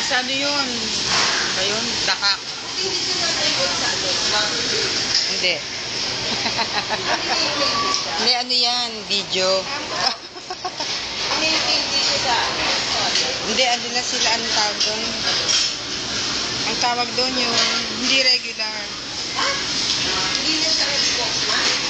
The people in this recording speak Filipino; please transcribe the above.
Sa ano yun? Ba yun? Dakak. Hindi. Hindi, ano yan? Video. Hindi, ano na sila, anong tawag doon? Ang tawag doon yung hindi regular. Hindi na sa